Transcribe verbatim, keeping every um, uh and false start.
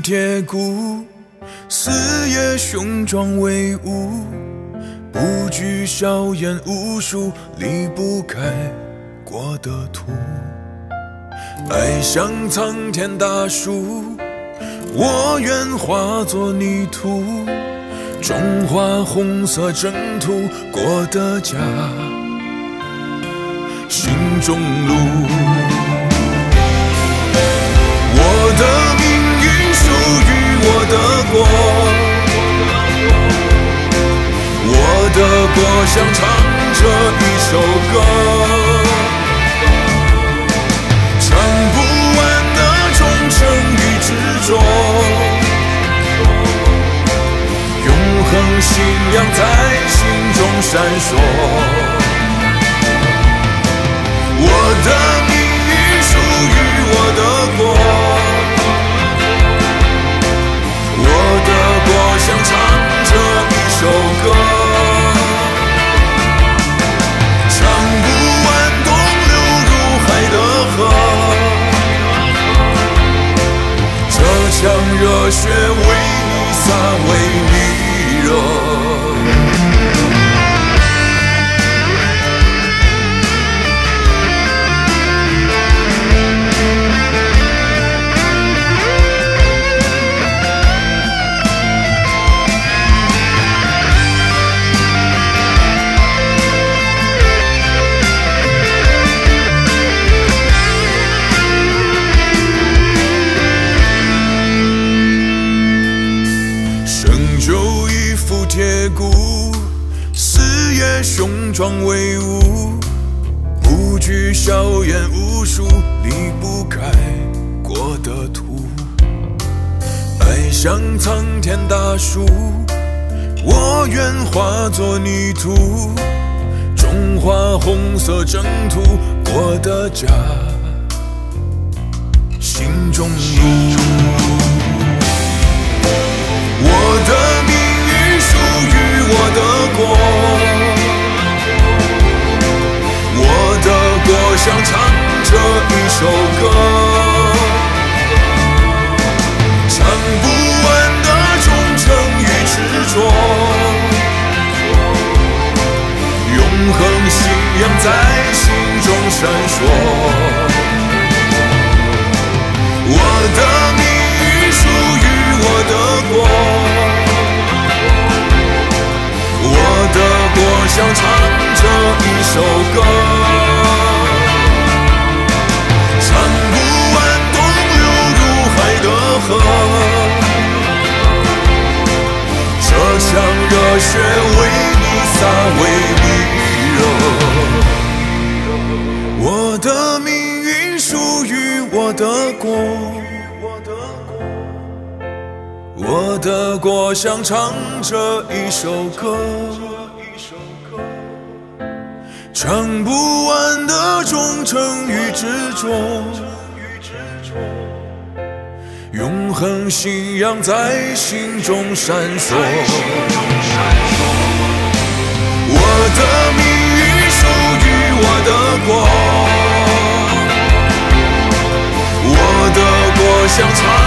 铁骨，四野雄壮威武，不惧硝烟无数，离不开过的土。爱像苍天大树，我愿化作泥土，中华红色征途过的家，心中路。我的命运属于我的国，我的国像唱着一首歌，唱不完的忠诚与执着，永恒信仰在心中闪烁。我的命运属于我的国，我的国像唱着一首歌，唱不完东流入海的河，这腔热血为你洒，为你热。铁骨，四野雄壮威武，不惧硝烟无数，离不开过的土。爱像苍天大树，我愿化作泥土，中华红色征途过的家，心中路。我的命属于我的国，我的国像唱着一首歌，唱不完的忠诚与执着，永恒信仰在心中闪烁。我的命运属于我的国，我的国像唱着一首歌，唱不完东流入海的河，这腔热血为你洒，为你热。我的命运属于我的国，我的国像唱着一首歌，唱不完的忠诚与执着，永恒信仰在心中闪烁。我的命运属于我的国，我的国像唱